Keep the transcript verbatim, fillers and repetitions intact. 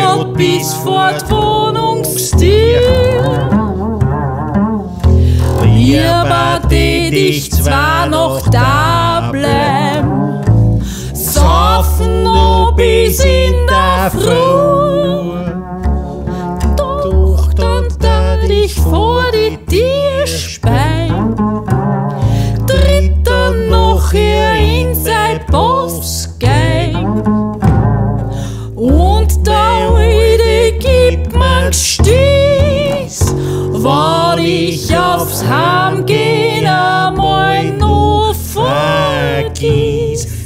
grad bis vor die Wohnungstür. Lieber tät ich zwar noch da bleiben, saufen noch bis in der Früh, doch dann tät ich vor die Tür speien, tritt dann nachher in sein Boss gehen, und der Alte gibt mir Stieß, wann ich aufs Heimgehen einmal noch vergiss.